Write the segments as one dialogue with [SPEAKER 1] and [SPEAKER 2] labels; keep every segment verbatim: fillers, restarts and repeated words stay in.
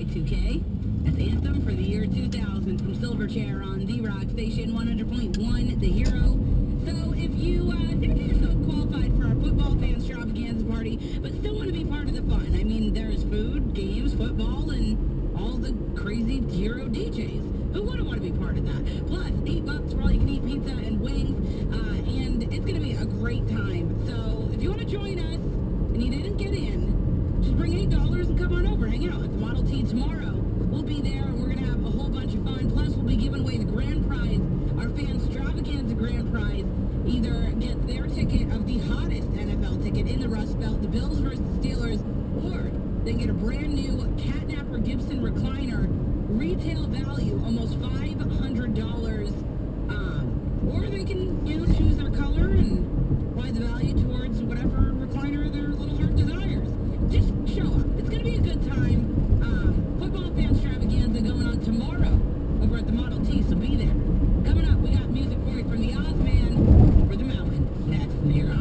[SPEAKER 1] two K. That's Anthem for the year two thousand from Silverchair on D-Rock Station one hundred point one, The Hero. So if you uh, don't get yourself qualified for our football fans extravaganza party, but still want to be part of the fun, I mean, there's food, games, football, and all the crazy Hero D Js. Who wouldn't want to be part of that? Plus, eight bucks for all you can eat pizza and wings, uh, and it's going to be a great time. So if you want to join us and you didn't get in, just bring eight dollars and come on over, hang out at the Model T tomorrow. We'll be there, and we're going to have a whole bunch of fun. Plus, we'll be giving away the grand prize, our fans extravaganza grand prize. Either get their ticket of the hottest N F L ticket in the Rust Belt, the Bills versus Steelers, or they get a brand new Catnapper Gibson recliner, retail value almost five hundred dollars. Um, or they can, you know, choose their color and apply the value towards whatever recliner their little heart desires. Just show up. It's going to be a good time. Um, football fan extravaganza going on tomorrow over at the Model T, so be there. Coming up, we got music for you from the Ozman for the Mountain. Next, here.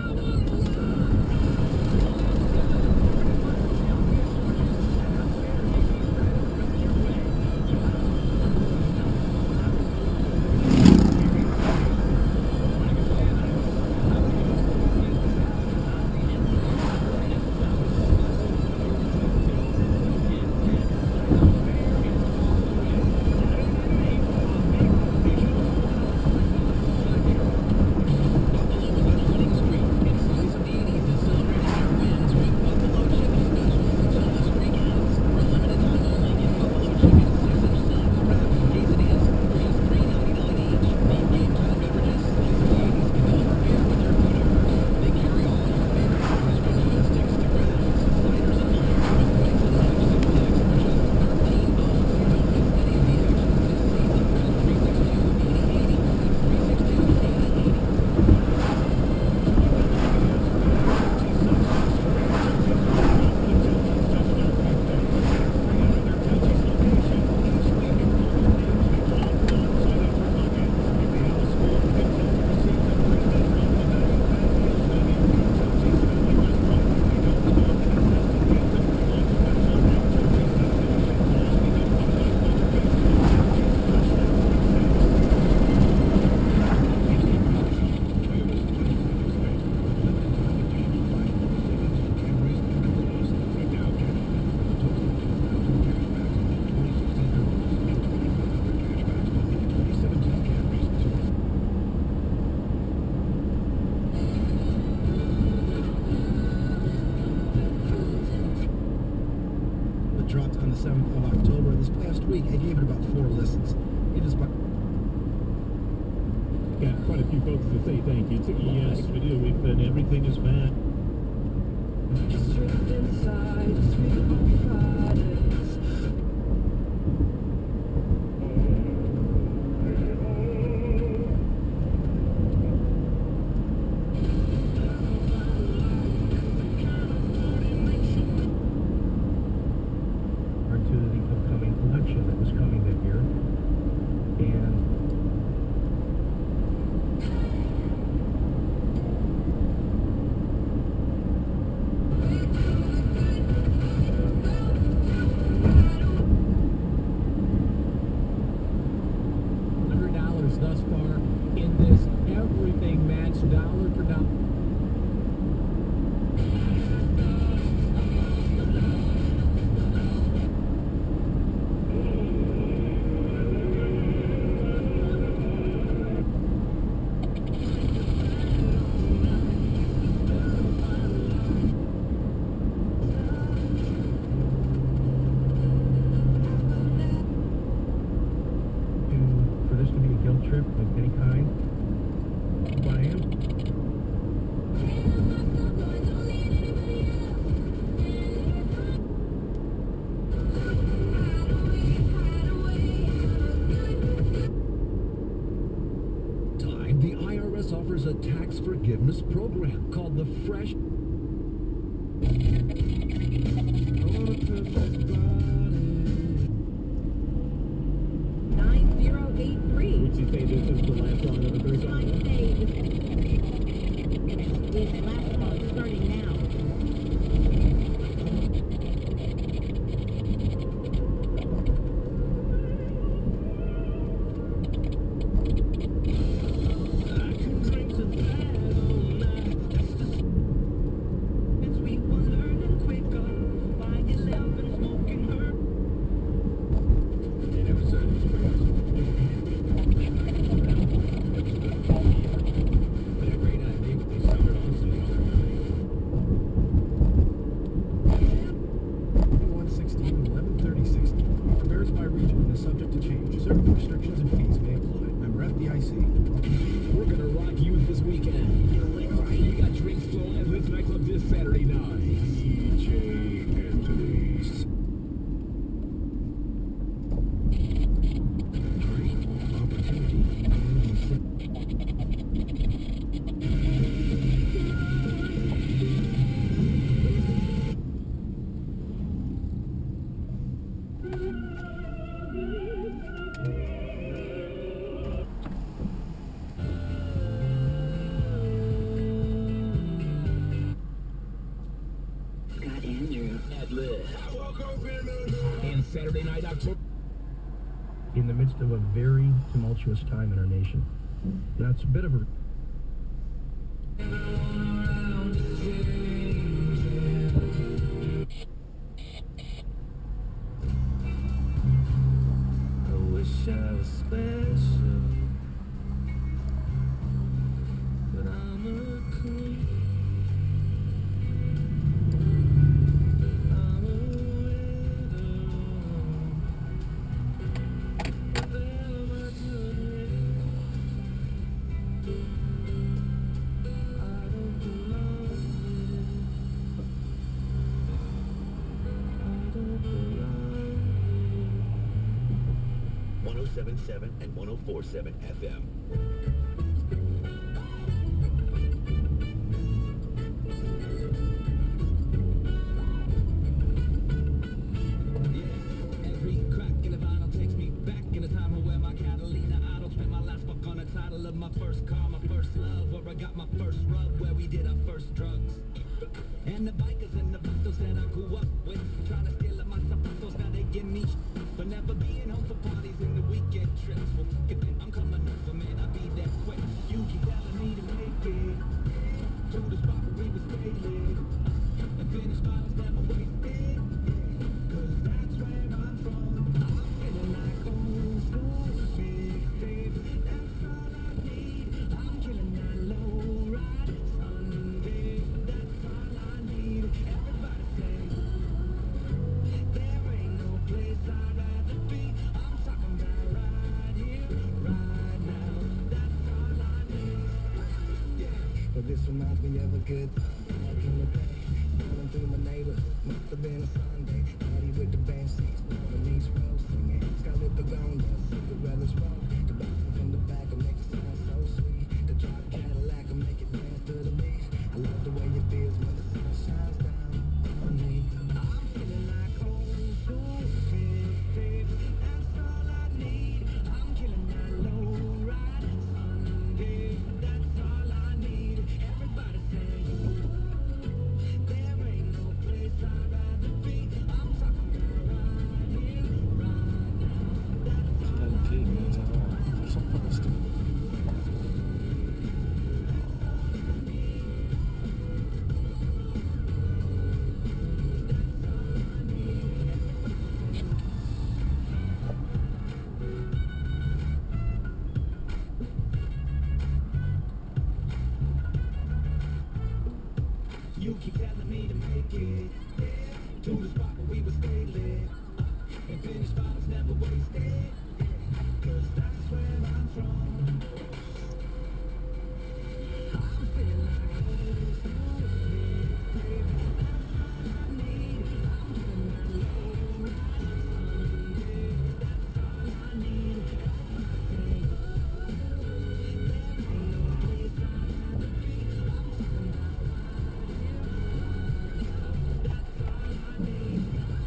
[SPEAKER 2] Dropped on the seventh of October. This past week, I gave it about four listens. It is about...
[SPEAKER 3] Got quite a few folks to say thank you to. Yes, we do. We've been, everything is back.
[SPEAKER 4] Thus far in this everything match dollar for dollar.
[SPEAKER 3] Trip of any kind by him.
[SPEAKER 5] Time, the I R S offers a tax forgiveness program called the Fresh.
[SPEAKER 1] nine zero eight three.
[SPEAKER 3] Would you say this is the last song of the three songs?
[SPEAKER 1] I'd say this last song is starting now.
[SPEAKER 2] Certain restrictions and fees may apply. Member F D I C.
[SPEAKER 4] We're gonna rock you this weekend. We got drinks flowing at this nightclub this Saturday night. D J Anthony's.
[SPEAKER 2] Opportunity.
[SPEAKER 4] And Saturday night, October.
[SPEAKER 2] In the midst of a very tumultuous time in our nation. Now, it's a bit of a... I wish I was special, but I'm a queen. I'm a widow. What the hell am I doing? I don't belong here. I don't belong here.
[SPEAKER 5] one oh seven point seven and one oh four point seven F M.
[SPEAKER 4] Yeah, every crack in the vinyl takes me back in a time where my Catalina idol spent my last buck on the title of my first car, my first love, where I got my first rub, where we did our first drugs. And the bikers and the vatos that I grew up with, trying to steal up my zapatos, now they give me sh- for never being home for parties and the weekend trips. Well, f*** it, I'm coming over, man, I'll be that quick. You keep telling me to make it to the spot where we was failing, and finish bottles never wasted, cause that's where I'm from. I'm feeling like old school mixtape, that's all I need. I'm killing that low ride Sunday, that's all I need. Everybody say, there ain't no place I'd rather be. I'm talking about right here, right now, that's all I need.
[SPEAKER 2] But this reminds me of a good time back in the day. Rolling through my neighborhood, must have been a Sunday. Party with the band seats, blowing these rows, singing Scarlet Begonia, cigarettes roll. The bouncers in the back will make it sound so sweet. The drive Cadillac will make it dance to the beat. I love the way it feels when the sun shines down on me. I'm feeling like old school mixtape, that's all I need. I'm killing that low ride Sunday, that's all I need. Everybody say, there ain't no place I'd rather be. I'm talking about right here, right now, that's all I need.
[SPEAKER 4] You keep telling me to make it to the spot where we was failing, and finish bottles never wasted, cause that's where I'm from. I'm feeling like old school mixtape, that's all I need. I'm killing that low ride Sunday, that's all I need. Everybody say, there ain't no place I'd rather be. I'm talking about right here, right now, that's all I need.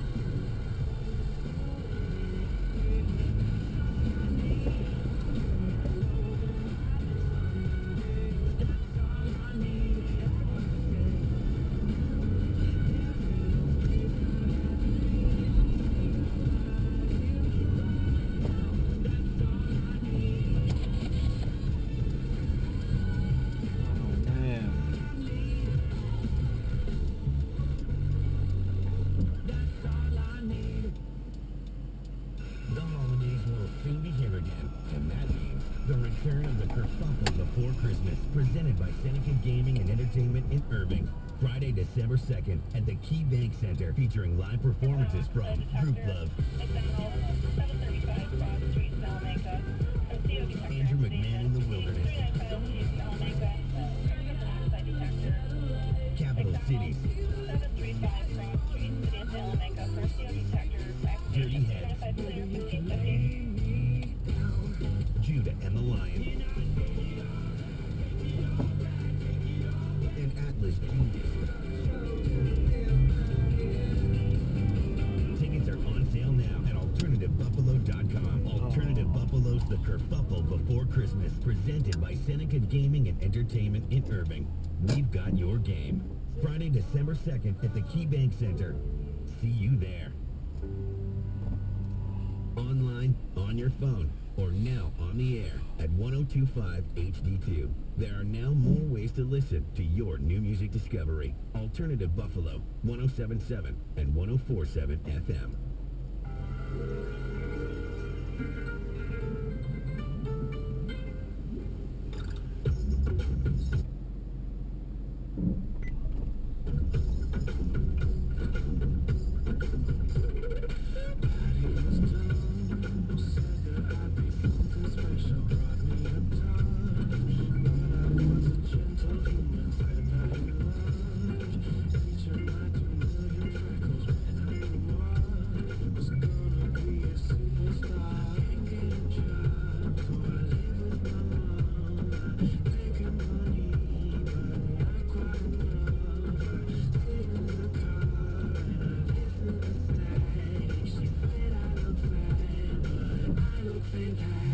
[SPEAKER 5] The holidays will soon be here again, and that means the return of the Kerfuffle Before Christmas, presented by Seneca Gaming and Entertainment in Irving. Friday, December second, at the Key Bank Center, featuring live performances from Group Love,
[SPEAKER 1] seven thirty-five Broad Street, South
[SPEAKER 5] Buffalo's The Kerfuffle Before Christmas, presented by Seneca Gaming and Entertainment in Irving. We've got your game. Friday, December second at the KeyBank Center. See you there. Online, on your phone, or now on the air at one oh two point five H D two. There are now more ways to listen to your new music discovery. Alternative Buffalo, one oh seven point seven and one oh four point seven F M.
[SPEAKER 2] Fantastic.